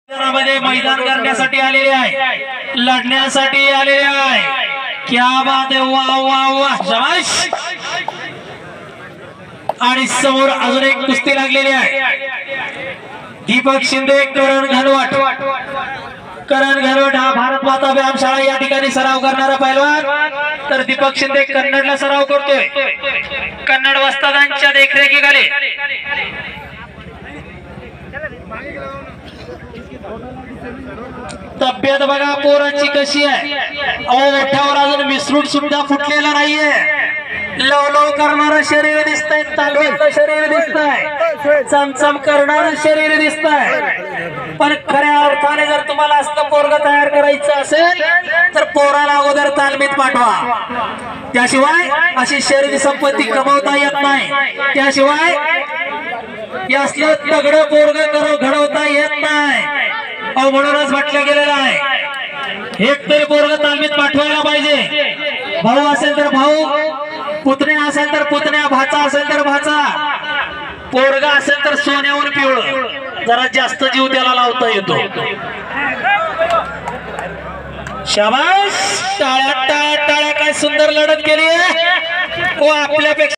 मध्ये मैदान करण्यासाठी आलेले आहे, लढण्यासाठी आलेले आहे। क्या बात है, वाह वाह वाह, शाबाश। आणि समोर अजून एक कुस्ती लागलेली आहे। दीपक शिंदे, करण घनवट। करण घनवट हा भारत माता व्यायामशाळा या ठिकाणी सराव करणारा पैलवान, तर दीपक शिंदे कन्नडला सराव करतोय। कन्नड वस्तादांच्या देखरेखीखाली तब्येत बघा पोरांची कशी आहे। ओठावर अजून मिसरूट सुद्धा फुटलेला नाहीये। लव लव करणारं शरीर दिसतंय, तालमीतलं शरीर दिसतंय, चमचम करणारं शरीर दिसतंय। पण खऱ्या अर्थाने जर तुम्हाला असलं पोरग तयार करायचं असेल तर पोराला अगोदर तालमीत पाठवा, त्याशिवाय अशी शरीर संपत्ती कमवता येत नाही। त्याशिवाय असलं तगडं पोरग घडवता येत नाही। म्हणूनच म्हटलं गेलेलं आहे, एक तरी पोरग तालमीत पाठवायला पाहिजे। भाऊ असेल तर भाऊ, पुतण्या असेल तर पुतण्या, भाचा असेल तर भाचा, पोरगा असेल तर सोन्यावर पिवळं, जरा जास्त जीव त्याला लावता येतो। शाबास, टाळ्या टाळ्या टाळ्या, काय सुंदर लढत केली आहे। आपल्यापेक्षा